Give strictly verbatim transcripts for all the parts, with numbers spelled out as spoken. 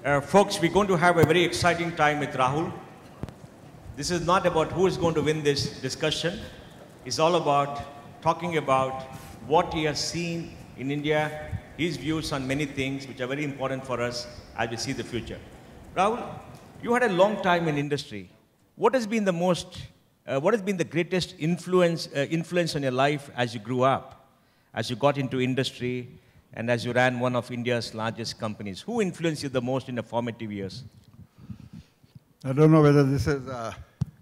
Uh, folks, we're going to have a very exciting time with Rahul. This is not about who is going to win this discussion. It's all about talking about what he has seen in India, his views on many things which are very important for us as we see the future. Rahul, you had a long time in industry. What has been the most, uh, what has been the greatest influence, uh, influence on your life as you grew up, as you got into industry, and as you ran one of India's largest companies? Who influenced you the most in the formative years? I don't know whether this is a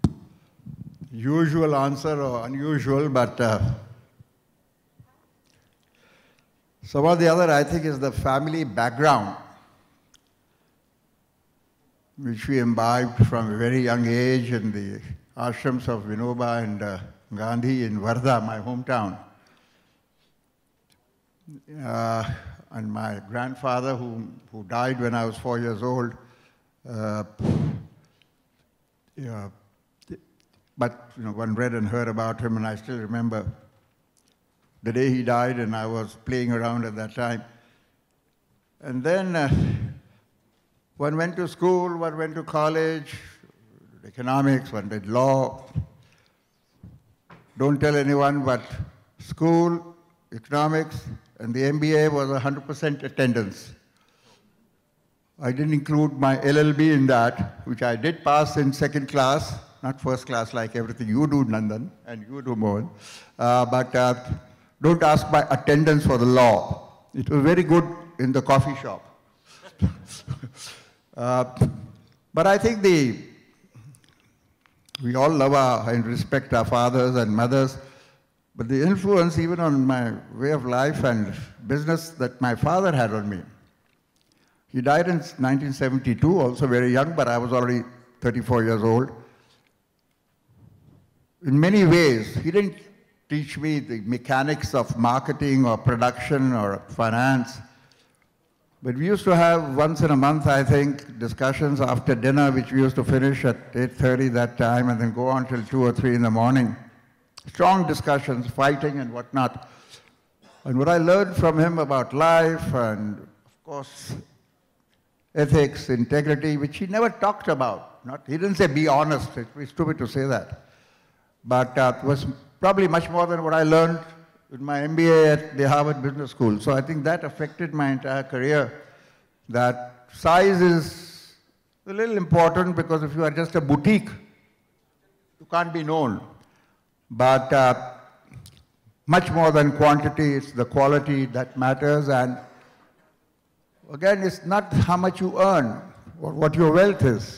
usual answer or unusual, but uh, some of the other, I think, is the family background, which we imbibed from a very young age in the ashrams of Vinoba and uh, Gandhi in Wardha, my hometown. Uh, and my grandfather, who, who died when I was four years old, uh, yeah, but you know, one read and heard about him, and I still remember the day he died, and I was playing around at that time. And then uh, one went to school, one went to college, economics, one did law. Don't tell anyone, but school, economics, and the M B A was one hundred percent attendance. I didn't include my L L B in that, which I did pass in second class, not first class like everything you do, Nandan, and you do, Mohan. Uh, but uh, don't ask my attendance for the law. It was very good in the coffee shop. uh, but I think the, we all love our, and respect our fathers and mothers, but the influence even on my way of life and business that my father had on me. He died in nineteen seventy-two, also very young, but I was already thirty-four years old. In many ways, he didn't teach me the mechanics of marketing or production or finance, but we used to have once in a month, I think, discussions after dinner, which we used to finish at eight thirty that time and then go on till two or three in the morning. Strong discussions, fighting and whatnot. And what I learned from him about life and, of course, ethics, integrity, which he never talked about. Not, he didn't say, be honest. It would be stupid to say that. But uh, it was probably much more than what I learned in my M B A at the Harvard Business School. So I think that affected my entire career, that size is a little important, because if you are just a boutique, you can't be known. But uh, much more than quantity, it's the quality that matters. And again, it's not how much you earn or what your wealth is.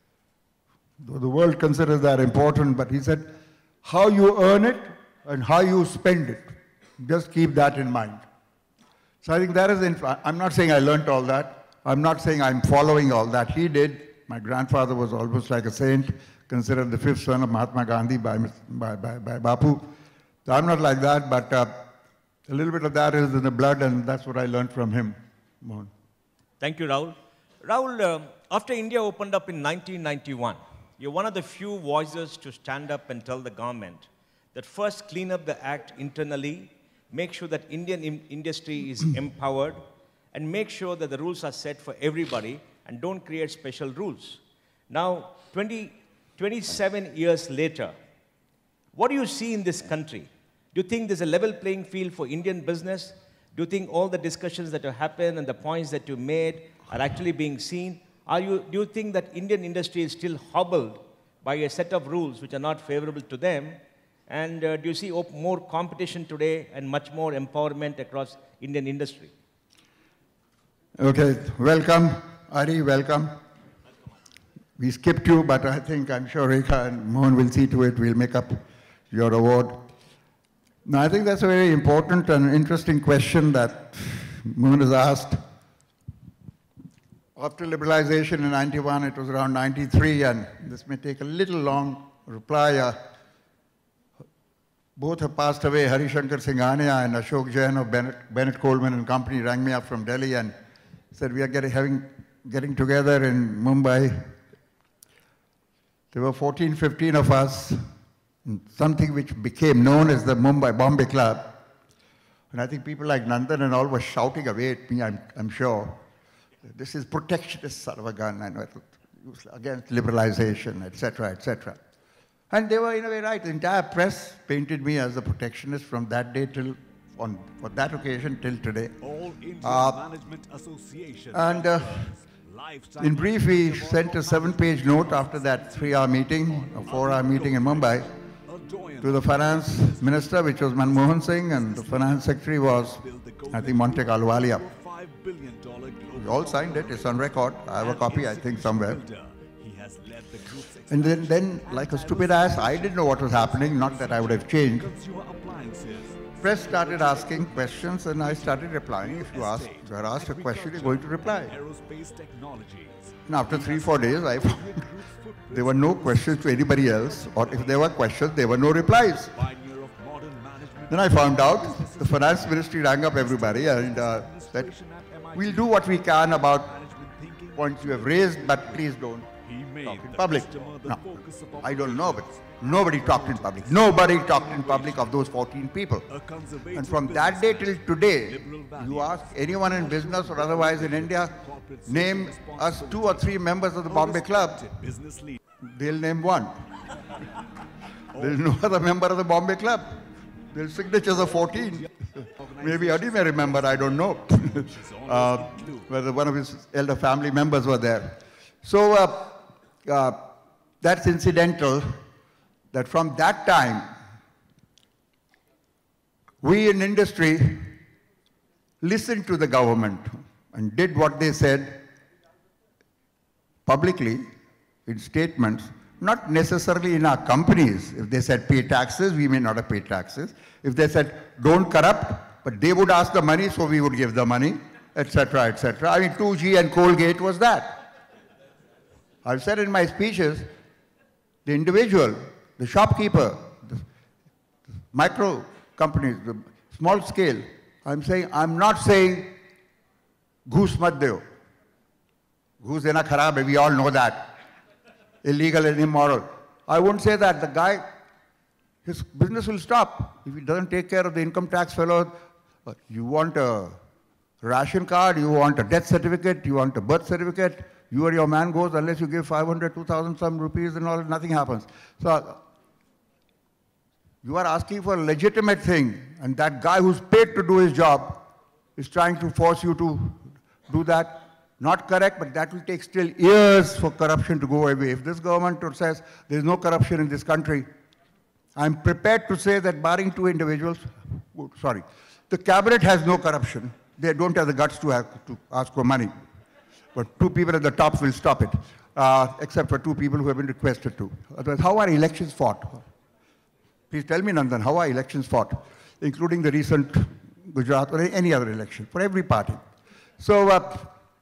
The world considers that important, but he said, how you earn it and how you spend it. Just keep that in mind. So I think that is, in, I'm not saying I learned all that. I'm not saying I'm following all that he did. My grandfather was almost like a saint, considered the fifth son of Mahatma Gandhi by, by, by, by Bapu. So I'm not like that, but uh, a little bit of that is in the blood, and that's what I learned from him. Mohan. Thank you, Rahul. Rahul, uh, after India opened up in nineteen ninety-one, you're one of the few voices to stand up and tell the government that first clean up the act internally, make sure that Indian in industry is empowered, and make sure that the rules are set for everybody and don't create special rules. Now, twenty, twenty-seven years later, what do you see in this country? Do you think there's a level playing field for Indian business? Do you think all the discussions that have happened and the points that you made are actually being seen? Are you, do you think that Indian industry is still hobbled by a set of rules which are not favorable to them? And uh, do you see more competition today and much more empowerment across Indian industry? Okay, welcome, Ari, welcome. We skipped you, but I think, I'm sure Rekha and Mohan will see to it, we'll make up your award. Now, I think that's a very important and interesting question that Mohan has asked. After liberalization in ninety-one, it was around ninety-three, and this may take a little long reply. Uh, both have passed away. Harishankar Singhania and Ashok Jain of Bennett, Bennett Coleman and Company rang me up from Delhi and said, we are getting, having, getting together in Mumbai. There were fourteen, fifteen of us, something which became known as the Mumbai Bombay Club. And I think people like Nandan and all were shouting away at me, I'm, I'm sure. this is protectionist sort of a gun, and against liberalization, et cetera, et cetera. And they were in a way right. The entire press painted me as a protectionist from that day till, on for that occasion till today. All India Uh, Management Association. and uh, Lifetime in brief, we sent a seven-page note after that three-hour meeting, a four-hour meeting in Mumbai, to the finance minister, which was Manmohan Singh, and the finance secretary was, I think, Monte Ahluwalia. We all signed it. It's on record. I have a copy, I think, somewhere. And then, then, like a stupid ass, I didn't know what was happening. Not that I would have changed. Press started asking questions, and I started replying. If you ask, if you are asked a question, you're going to reply. And after three, four days, I found there were no questions to anybody else, or if there were questions, there were no replies. Then I found out the finance ministry rang up everybody and uh, said, we'll do what we can about points you have raised, but please don't talk in public. No, I don't know, but nobody talked in public. Nobody talked in public of those fourteen people. And from that day till today, you ask anyone in business or otherwise in India, name us two or three members of the Bombay Club. They'll name one. There's no other member of the Bombay Club. Their signatures are fourteen. Maybe Adi may remember, I don't know. uh, whether one of his elder family members were there. So uh, uh, that's incidental, that from that time, we in industry listened to the government and did what they said publicly in statements, not necessarily in our companies. If they said pay taxes, we may not have paid taxes. If they said don't corrupt, but they would ask the money, so we would give the money, et cetera, et cetera. I mean, two G and Colgate was that. I've said in my speeches, the individual, the shopkeeper, the micro companies, the small scale, I'm saying, I'm not saying goose mat deo. Goose dena kharab hai, we all know that. Illegal and immoral. I won't say that. The guy, his business will stop if he doesn't take care of the income tax fellow. You want a ration card, you want a death certificate, you want a birth certificate, you or your man goes, unless you give five hundred, two thousand some rupees and all, nothing happens. So you are asking for a legitimate thing, and that guy who's paid to do his job is trying to force you to do that. Not correct, but that will take still years for corruption to go away. If this government says there is no corruption in this country, I'm prepared to say that barring two individuals, sorry, the cabinet has no corruption. They don't have the guts to, have, to ask for money. But two people at the top will stop it, uh, except for two people who have been requested to. Otherwise, how are elections fought? Please tell me, Nandan, how are elections fought, including the recent Gujarat or any other election, for every party. So, uh,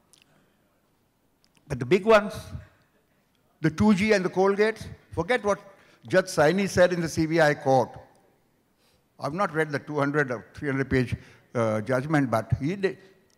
but the big ones, the two G and the Colgates, forget what Judge Saini said in the C B I court. I've not read the two hundred or three hundred page uh, judgment, but he did.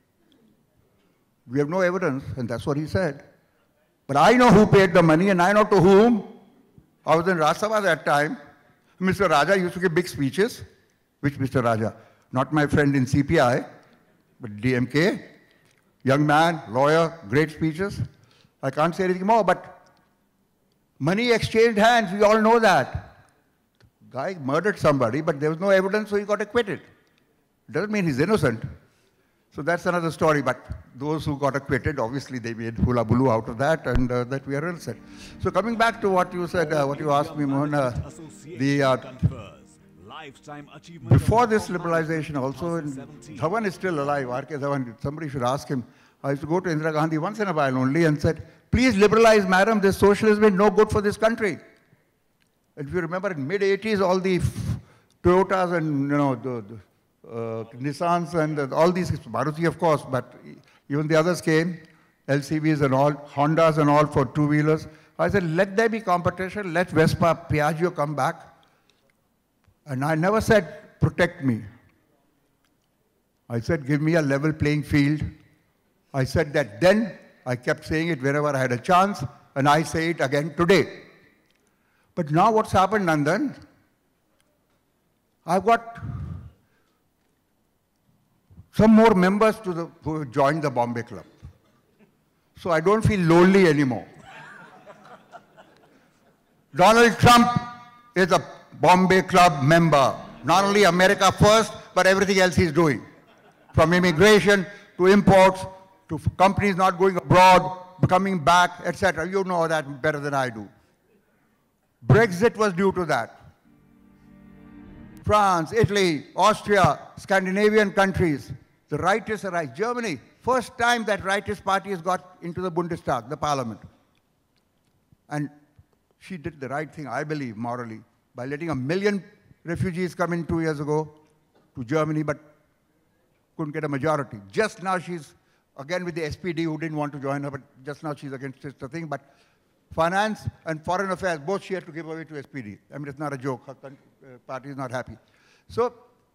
We have no evidence, and that's what he said. But I know who paid the money, and I know to whom. I was in Rajya Sabha that time. Mister Raja used to give big speeches. Which Mister Raja? Not my friend in C P I, but D M K. Young man, lawyer, great speeches. I can't say anything more, but money exchanged hands, we all know that. The guy murdered somebody, but there was no evidence, so he got acquitted. It doesn't mean he's innocent. So that's another story, but those who got acquitted, obviously they made hula bulu out of that, and uh, that we are innocent. So coming back to what you said, uh, what you asked me, Mohan, uh, the, uh, before this liberalization also, Dhawan is still alive, R K Dhawan, somebody should ask him. I used to go to Indira Gandhi once in a while only and said, please liberalize, madam, this socialism is no good for this country. If you remember in mid eighties, all the Toyotas and, you know, the, the uh, Nissans and the, all these, Maruti of course, but even the others came, L C Vs and all, Hondas and all for two-wheelers. I said, let there be competition, let Vespa, Piaggio come back. And I never said, protect me. I said, give me a level playing field. I said that then, I kept saying it wherever I had a chance, and I say it again today. But now what's happened, Nandan? I've got some more members to the, who joined the Bombay Club. so I don't feel lonely anymore. Donald Trump is a Bombay Club member. Not only America first, but everything else he's doing. From immigration to imports, to companies not going abroad, coming back, et cetera. You know that better than I do. Brexit was due to that. France, Italy, Austria, Scandinavian countries, the rightists are right. Germany, first time that rightist party has got into the Bundestag, the parliament. And she did the right thing, I believe, morally, by letting a million refugees come in two years ago to Germany, but couldn't get a majority. Just now she's, again with the S P D who didn't want to join her, but just now she's against this thing. But finance and foreign affairs, both she had to give away to S P D. I mean, it's not a joke. Her uh, party is not happy. So,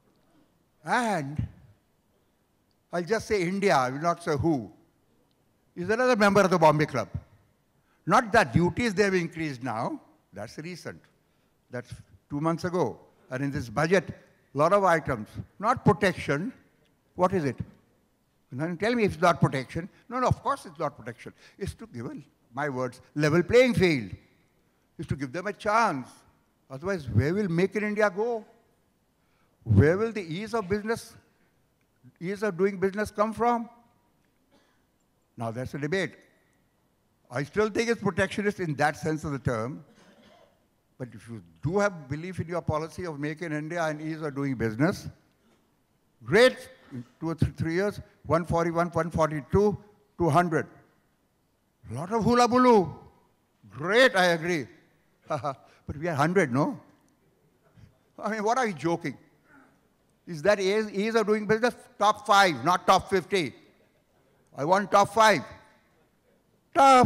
and I'll just say India, I will not say who, is another member of the Bombay Club. Not that duties they've increased now, that's recent. That's two months ago. And in this budget, a lot of items, not protection. What is it? Now tell me if it's not protection. No, no, of course it's not protection. It's to give, a, my words, level playing field. It's to give them a chance. Otherwise, where will Make in India go? Where will the ease of business, ease of doing business come from? Now that's a debate. I still think it's protectionist in that sense of the term. But if you do have belief in your policy of Make in India and ease of doing business, great. In two or three, three years, one forty-one, one forty-two, two hundred. A lot of hula bulu. Great, I agree. But we are one hundred, no? I mean, what are you joking? Is that ease, ease of doing business? Top five, not top fifty. I want top five. Tough.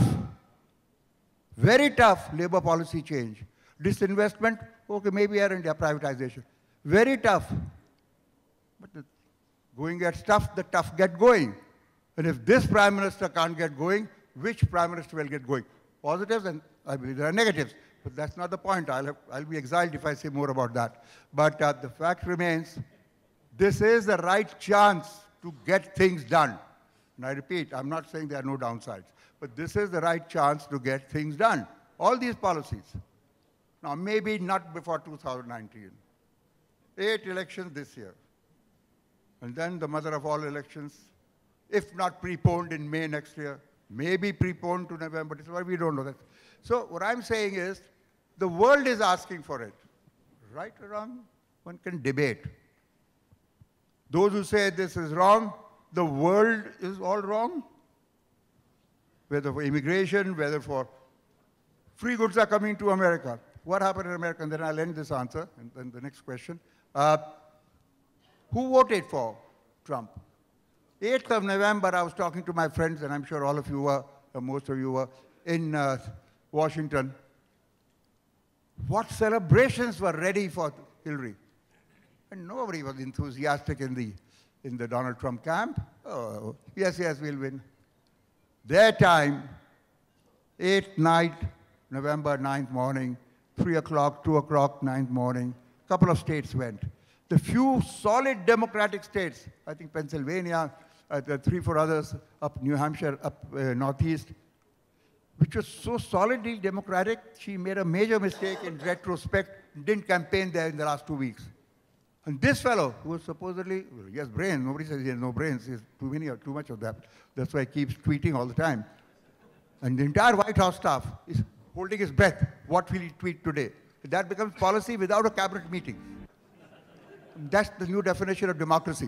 Very tough labor policy change. Disinvestment, okay, maybe Air India privatization. Very tough. But the going gets tough, the tough get going. And if this Prime Minister can't get going, which Prime Minister will get going? Positives, and I believe there are negatives. But that's not the point. I'll, have, I'll be exiled if I say more about that. But uh, the fact remains, this is the right chance to get things done. And I repeat, I'm not saying there are no downsides. But this is the right chance to get things done. All these policies. Now, maybe not before two thousand nineteen. Eight elections this year. And then the mother of all elections, if not preponed in May next year, maybe preponed to November, December, we don't know that. So what I'm saying is, the world is asking for it. Right or wrong, one can debate. Those who say this is wrong, the world is all wrong. Whether for immigration, whether for free goods are coming to America. What happened in America? And then I'll end this answer, and then the next question. Uh, Who voted for Trump? eighth of November, I was talking to my friends, and I'm sure all of you were, or most of you were, in uh, Washington. What celebrations were ready for Hillary? And nobody was enthusiastic in the, in the Donald Trump camp. Oh, yes, yes, we'll win. Their time, eighth night, November ninth morning, three o'clock, two o'clock, ninth morning, a couple of states went. The few solid Democratic states, I think Pennsylvania, uh, the three, four others, up New Hampshire, up uh, Northeast, which was so solidly Democratic, she made a major mistake in retrospect, didn't campaign there in the last two weeks. And this fellow, who was supposedly, well, he has brains, nobody says he has no brains, he has too many or too much of that. That's why he keeps tweeting all the time. And the entire White House staff is holding his breath. What will he tweet today? That becomes policy without a cabinet meeting. That's the new definition of democracy.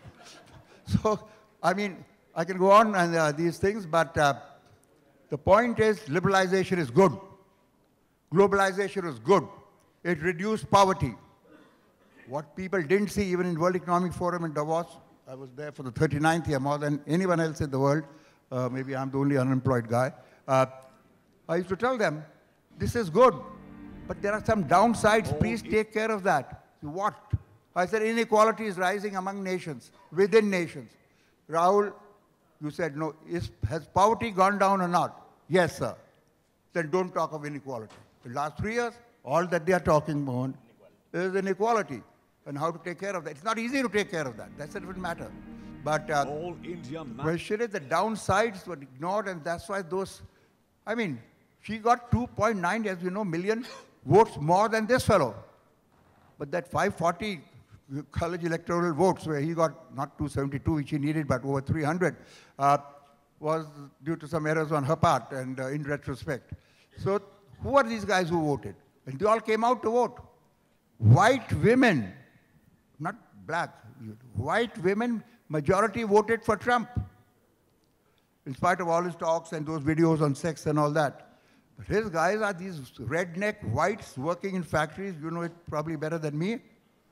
So, I mean, I can go on and uh, these things, but uh, the point is liberalization is good. Globalization is good. It reduced poverty. What people didn't see, even in World Economic Forum in Davos, I was there for the thirty-ninth year, more than anyone else in the world. Uh, maybe I'm the only unemployed guy. Uh, I used to tell them, this is good, but there are some downsides. Please take care of that. What? I said inequality is rising among nations, within nations. Rahul, you said no. Is, has poverty gone down or not? Yes, sir. Then don't talk of inequality. The last three years, all that they are talking about is inequality and how to take care of that. It's not easy to take care of that. That's a different matter. But uh, All India ma- question is the downsides were ignored, and that's why those, I mean, she got two point nine, as you know, million votes more than this fellow. But that five forty college electoral votes, where he got not two seventy-two, which he needed, but over three hundred, uh, was due to some errors on her part, and uh, in retrospect. So who are these guys who voted? And they all came out to vote. White women, not black, white women, majority voted for Trump, in spite of all his talks and those videos on sex and all that. But his guys are these redneck whites working in factories. You know it probably better than me.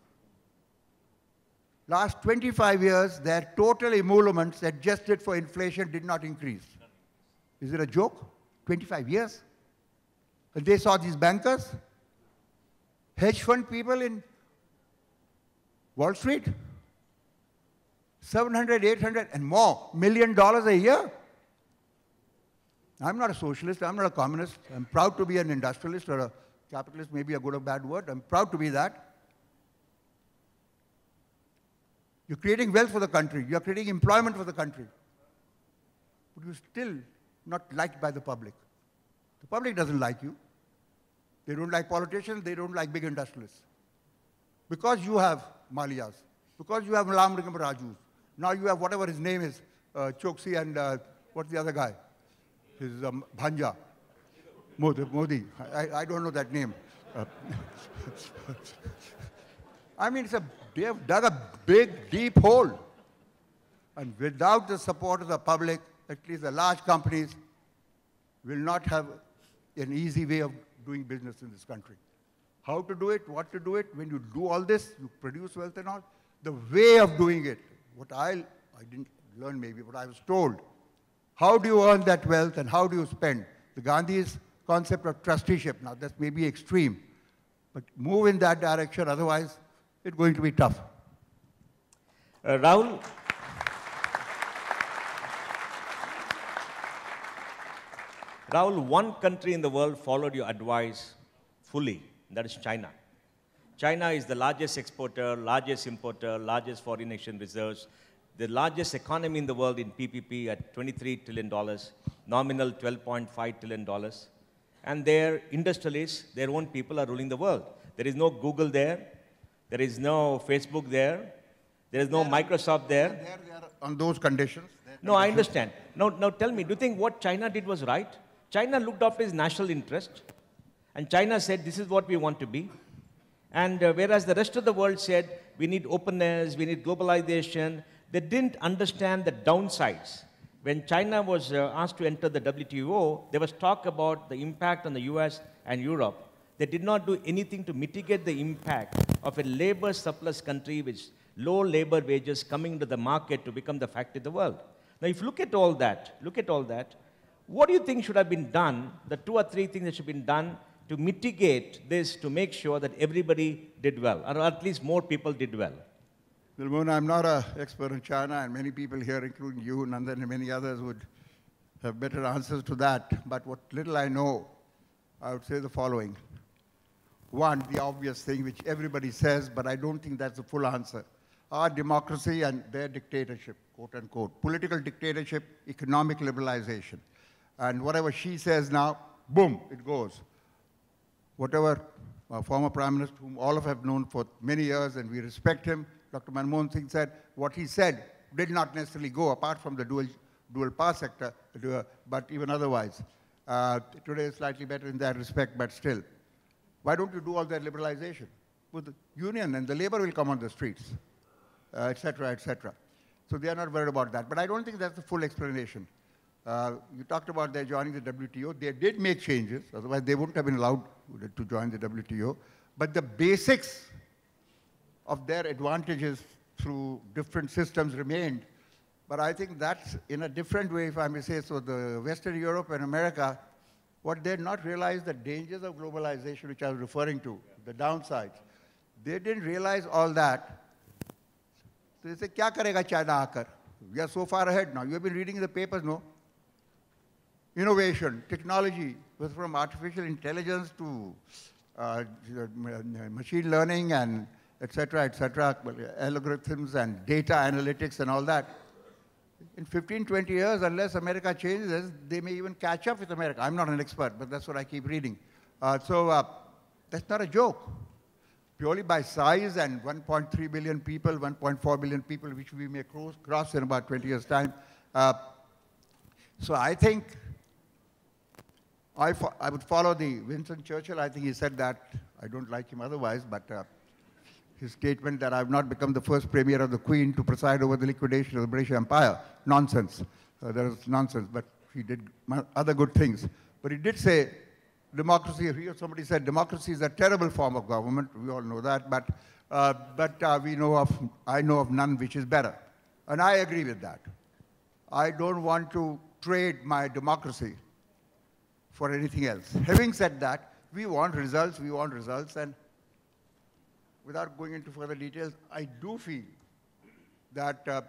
Last twenty-five years, their total emoluments adjusted for inflation did not increase. Is it a joke? twenty-five years? And they saw these bankers, hedge fund people in Wall Street, seven hundred, eight hundred and more million dollars a year. I'm not a socialist, I'm not a communist. I'm proud to be an industrialist or a capitalist, maybe a good or bad word. I'm proud to be that. You're creating wealth for the country. You're creating employment for the country. But you're still not liked by the public. The public doesn't like you. They don't like politicians, they don't like big industrialists. Because you have Malias, because you have Lamrikam Rajus, now you have whatever his name is, uh, Choksi and uh, what's the other guy? His um, Bhanja, Modi. Modi. I, I don't know that name. Uh, I mean, it's a, they have dug a big, deep hole. And without the support of the public, at least the large companies will not have an easy way of doing business in this country. How to do it, what to do it, when you do all this, you produce wealth and all, the way of doing it, what I, I didn't learn maybe, but I was told, how do you earn that wealth and how do you spend? The Gandhi's concept of trusteeship, now that's maybe extreme, but move in that direction, otherwise it's going to be tough. Uh, Rahul, Rahul, one country in the world followed your advice fully, that is China. China is the largest exporter, largest importer, largest foreign exchange reserves, the largest economy in the world in P P P at twenty-three trillion dollars, nominal twelve point five trillion dollars. And their industrialists, their own people are ruling the world. There is no Google there. There is no Facebook there. There is no They're Microsoft there. They're, they're on those conditions. No, I understand. Now, now tell me, do you think what China did was right? China looked after its national interest. And China said, this is what we want to be. And uh, whereas the rest of the world said, we need openness, we need globalization, they didn't understand the downsides. When China was uh, asked to enter the W T O, there was talk about the impact on the U S and Europe. They did not do anything to mitigate the impact of a labor surplus country with low labor wages coming to the market to become the factory of the world. Now, if you look at all that, look at all that, what do you think should have been done, the two or three things that should have been done to mitigate this, to make sure that everybody did well, or at least more people did well? Well, Mohan, I'm not an expert in China, and many people here, including you, Nandan, and many others, would have better answers to that. But what little I know, I would say the following. One, the obvious thing, which everybody says, but I don't think that's the full answer. Our democracy and their dictatorship, quote unquote. Political dictatorship, economic liberalization. And whatever she says now, boom, it goes. Whatever uh, former Prime Minister, whom all of us have known for many years, and we respect him, Doctor Manmohan Singh said, what he said did not necessarily go, apart from the dual, dual pass sector, but even otherwise. Uh, today is slightly better in that respect, but still. Why don't you do all that liberalization? With the union and the labor will come on the streets, uh, et cetera, et cetera. So they are not worried about that. But I don't think that's the full explanation. Uh, you talked about their joining the W T O. They did make changes, otherwise they wouldn't have been allowed to join the W T O. But the basics of their advantages through different systems remained. But I think that's in a different way, if I may say so. The Western Europe and America, what they did not realize the dangers of globalization, which I was referring to, the downsides. They didn't realize all that. So they say, kya karega China aakar? We are so far ahead now. You have been reading in the papers, no? Innovation, technology, was from artificial intelligence to uh, machine learning and et cetera, et cetera, algorithms and data analytics and all that. In fifteen, twenty years, unless America changes, they may even catch up with America. I'm not an expert, but that's what I keep reading. Uh, so uh, that's not a joke. Purely by size and one point three billion people, one point four billion people, which we may cross, cross in about twenty years' time. Uh, so I think I, fo I would follow the Winston Churchill. I think he said that. I don't like him otherwise, but uh, his statement that I have not become the first premier of the Queen to preside over the liquidation of the British Empire. Nonsense. Uh, that is nonsense, but he did other good things. But he did say, democracy, here somebody said, democracy is a terrible form of government. We all know that, but, uh, but uh, we know of, I know of none which is better. And I agree with that. I don't want to trade my democracy for anything else. Having said that, we want results, we want results, and without going into further details, I do feel that uh,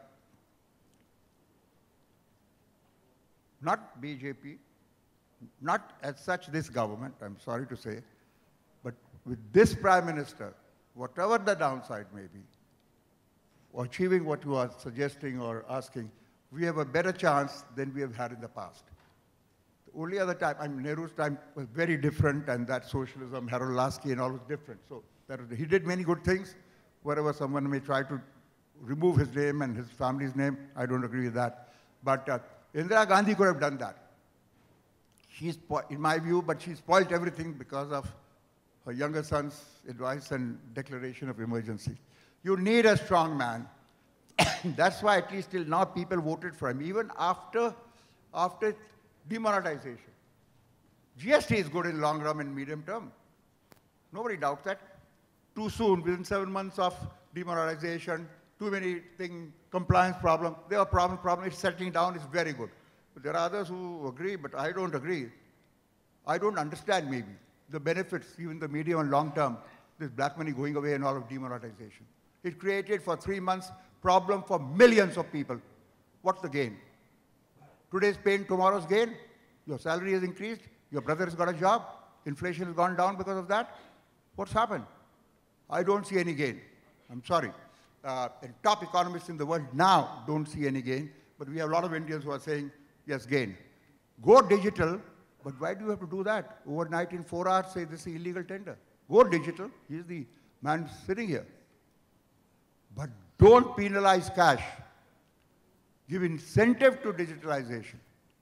not B J P, not as such this government, I'm sorry to say, but with this Prime Minister, whatever the downside may be, or achieving what you are suggesting or asking, we have a better chance than we have had in the past. The only other time, I mean, Nehru's time was very different, and that socialism, Harold Lasky and all was different. So that was, he did many good things. Wherever someone may try to remove his name and his family's name, I don't agree with that. But uh, Indira Gandhi could have done that. She's, in my view, but she spoiled everything because of her younger son's advice and declaration of emergency. You need a strong man. That's why at least till now people voted for him, even after, after demonetization. G S T is good in long run and medium term. Nobody doubts that. Too soon, within seven months of demonetization, too many things, compliance problem. There are problem, problem, it's settling down, it's very good. But there are others who agree, but I don't agree. I don't understand maybe the benefits, even the medium and long term, this black money going away and all of demonetization. It created for three months problem for millions of people. What's the gain? Today's pain, tomorrow's gain. Your salary has increased. Your brother has got a job. Inflation has gone down because of that. What's happened? I don't see any gain. I'm sorry. Uh, and top economists in the world now don't see any gain. But we have a lot of Indians who are saying, yes, gain. Go digital, but why do you have to do that? Overnight in four hours, say this is illegal tender. Go digital. He's the man sitting here. But don't penalize cash. Give incentive to digitalization.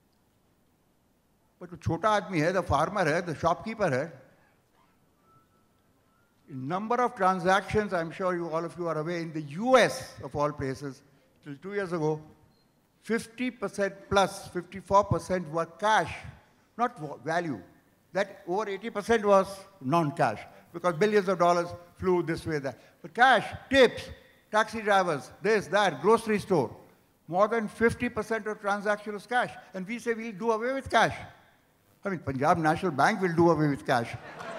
But the chota aadmi hai, the farmer hai, the shopkeeper hai. In number of transactions, I'm sure you, all of you are aware, in the U S of all places, till two years ago, fifty percent plus, fifty-four percent were cash, not value. That over eighty percent was non-cash, because billions of dollars flew this way, that. But cash, tips, taxi drivers, this, that, grocery store. More than fifty percent of transaction was cash. And we say we'll do away with cash. I mean, Punjab National Bank will do away with cash.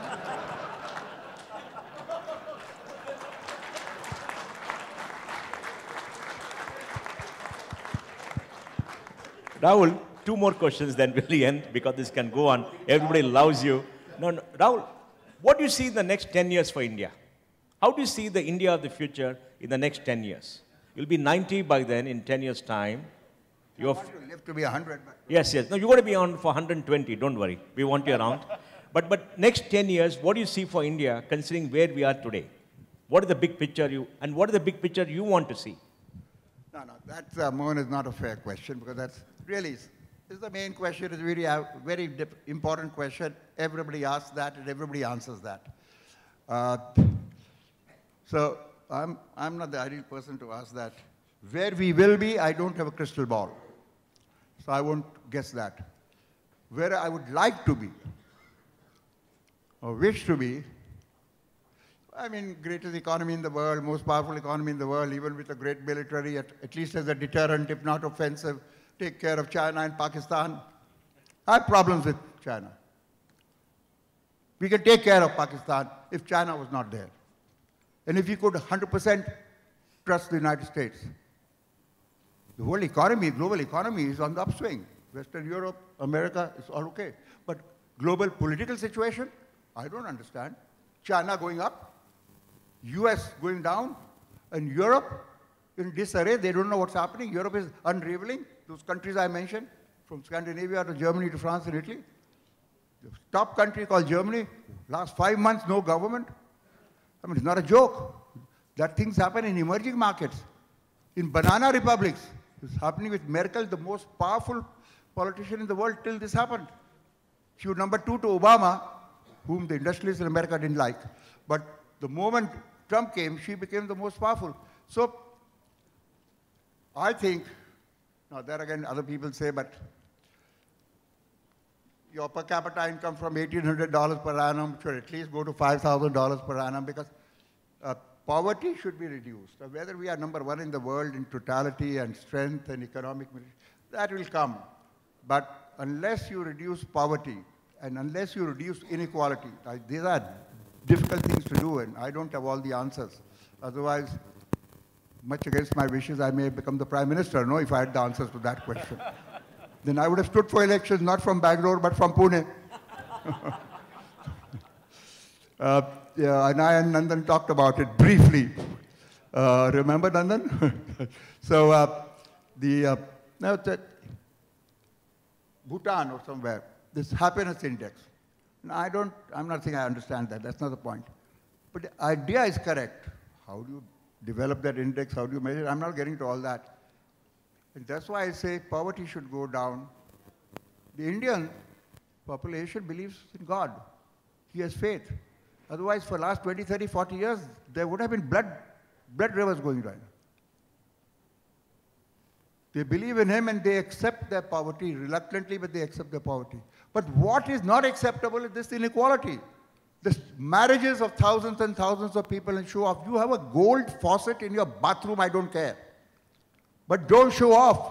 Rahul, two more questions, then we'll end, because this can go on. Everybody loves you. No, no, Rahul, what do you see in the next ten years for India? How do you see the India of the future in the next ten years? You'll be ninety by then, in ten years' time. You're I want to live to be one hundred. But yes, yes. No, you're going to be on for one hundred twenty, don't worry. We want you around. But, but next ten years, what do you see for India, considering where we are today? What is the big picture you, and what is the big picture you want to see? No, no, that, uh, Mohan, is not a fair question, because that's really, is the main question. It's really a very important question. Everybody asks that, and everybody answers that. Uh, so I'm, I'm not the ideal person to ask that. Where we will be, I don't have a crystal ball. So I won't guess that. Where I would like to be, or wish to be, I mean, greatest economy in the world, most powerful economy in the world, even with a great military, at, at least as a deterrent, if not offensive, take care of China and Pakistan. I have problems with China. We can take care of Pakistan if China was not there. And if you could one hundred percent trust the United States. The whole economy, global economy is on the upswing. Western Europe, America, it's all okay. But global political situation, I don't understand. China going up, U S going down, and Europe in disarray. They don't know what's happening. Europe is unraveling. Those countries I mentioned, from Scandinavia to Germany to France and Italy. The top country called Germany, last five months, no government. I mean, it's not a joke. That things happen in emerging markets, in banana republics. It's happening with Merkel, the most powerful politician in the world till this happened. She was number two to Obama, whom the industrialists in America didn't like. But the moment Trump came, she became the most powerful. So I think, now there again other people say, but your per capita income from eighteen hundred dollars per annum should at least go to five thousand dollars per annum, because uh, poverty should be reduced. Now, whether we are number one in the world in totality and strength and economic, that will come. But unless you reduce poverty and unless you reduce inequality, uh, these are difficult things to do, and I don't have all the answers. Otherwise, much against my wishes, I may become the Prime Minister, no, if I had the answers to that question. Then I would have stood for elections, not from Bangalore, but from Pune. uh, yeah, and I and Nandan talked about it briefly. Uh, remember, Nandan? so, uh, the, uh, now that Bhutan or somewhere, this happiness index. Now, I don't, I'm not saying I understand that, that's not the point. But the idea is correct. How do you develop that index? How do you measure it? I'm not getting to all that. And that's why I say poverty should go down. The Indian population believes in God. He has faith. Otherwise, for the last twenty, thirty, forty years, there would have been blood, blood rivers going down. They believe in him and they accept their poverty, reluctantly, but they accept their poverty. But what is not acceptable is this inequality. The marriages of thousands and thousands of people and show off. You have a gold faucet in your bathroom, I don't care. But don't show off.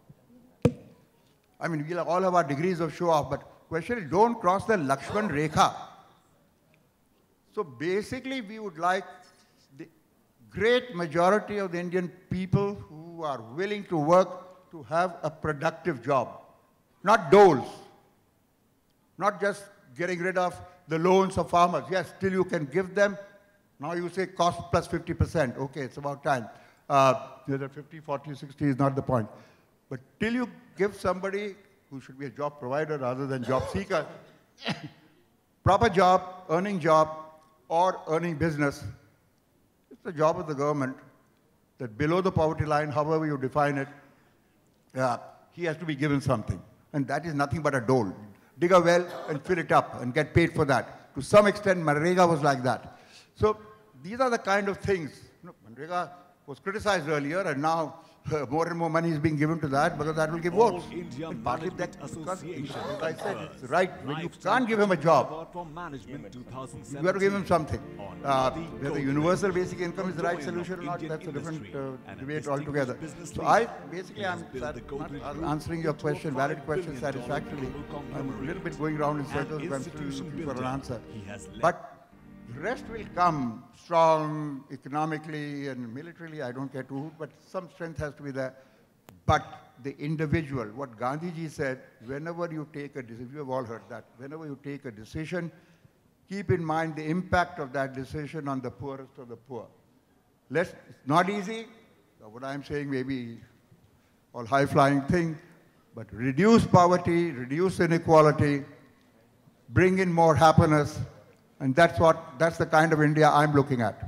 I mean, we'll all have our degrees of show off, but question is, don't cross the Lakshman Rekha. So basically, we would like the great majority of the Indian people who are willing to work to have a productive job. Not doles. Not just getting rid of the loans of farmers. Yes, still you can give them. Now you say cost plus fifty percent. Okay, it's about time. Uh, whether fifty, forty, sixty is not the point. But till you give somebody who should be a job provider rather than job seeker, proper job, earning job, or earning business, it's the job of the government that below the poverty line, however you define it, uh, he has to be given something. And that is nothing but a dole. Dig a well and fill it up and get paid for that. To some extent, Manrega was like that. So these are the kind of things. You know, Manrega was criticized earlier, and now uh, more and more money is being given to that because that will give All votes. India And partly Management that, Association because, as I said, confers it's right. When you Lifetime can't give him a job, Award for Management twenty seventeen you have to give him something. on Uh, Adi whether Goldman, universal basic income is the right Doyen solution of or not, Indian that's a different industry uh, and a debate distinguished altogether. business So leader. I, basically, He has I'm built sat- the Godrej not Group answering your into a question, valid five question billion dollar satisfactorily. global I'm a little conglomerate. bit going around in An circles, but I'm still institution looking for an builder, answer. he has led But the rest will come strong economically and militarily, I don't care to who, but some strength has to be there. But the individual, what Gandhiji said, whenever you take a decision, you have all heard that, whenever you take a decision, keep in mind the impact of that decision on the poorest of the poor. Let's, it's not easy, what I'm saying may be all high-flying thing, but reduce poverty, reduce inequality, bring in more happiness, and that's what, that's the kind of India I'm looking at.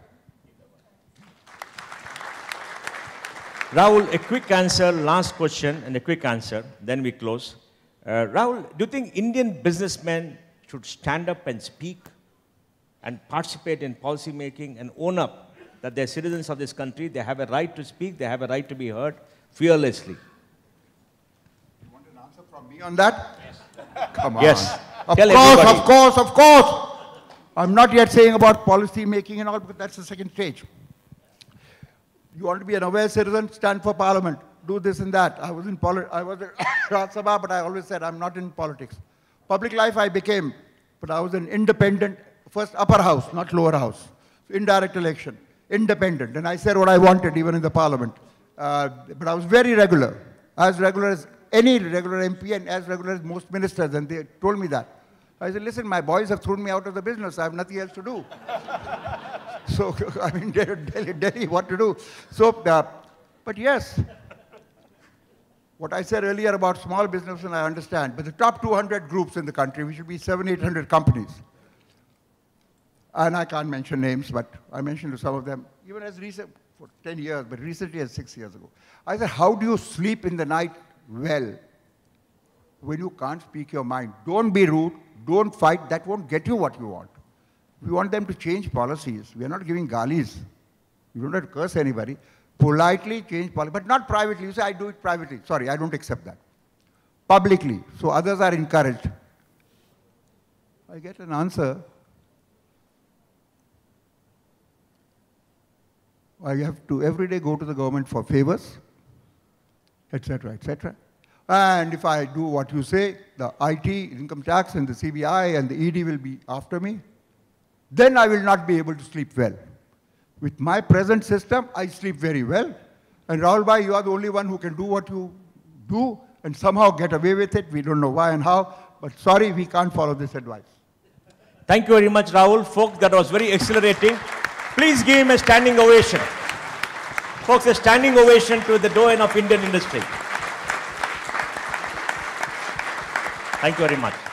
Rahul, a quick answer, last question, and a quick answer, then we close. Uh, Rahul, do you think Indian businessmen should stand up and speak and participate in policy making and own up that they're citizens of this country, they have a right to speak, they have a right to be heard fearlessly? You want an answer from me on that? Yes. Come on. Yes. Of Tell course, everybody. of course, of course. I'm not yet saying about policy making and all, because that's the second stage. You want to be an aware citizen, stand for parliament, do this and that. I was in poli I was in Rajya Sabha, but I always said I'm not in politics. Public life I became, but I was an independent, first upper house, not lower house. Indirect election, independent. And I said what I wanted, even in the parliament. Uh, but I was very regular, as regular as any regular M P and as regular as most ministers, and they told me that. I said, listen, my boys have thrown me out of the business. I have nothing else to do. So, I mean, Delhi, Delhi, what to do? So, uh, but yes, what I said earlier about small business, and I understand, but the top two hundred groups in the country, we should be seven, eight hundred companies. And I can't mention names, but I mentioned to some of them, even as recent, for ten years, but recently as six years ago. I said, how do you sleep in the night well when you can't speak your mind? Don't be rude, don't fight, that won't get you what you want. We want them to change policies. We are not giving galis. You don't have to curse anybody. Politely change policy, but not privately. You say, I do it privately. Sorry, I don't accept that. Publicly, so others are encouraged. I get an answer. I have to every day go to the government for favors, et cetera, et cetera. And if I do what you say, the I T, income tax, and the C B I and the E D will be after me, then I will not be able to sleep well. With my present system, I sleep very well. And Rahul Bhai, you are the only one who can do what you do and somehow get away with it. We don't know why and how, but sorry, we can't follow this advice. Thank you very much, Rahul. Folks, that was very exhilarating. Please give him a standing ovation. Folks, a standing ovation to the doyen of Indian industry. Thank you very much.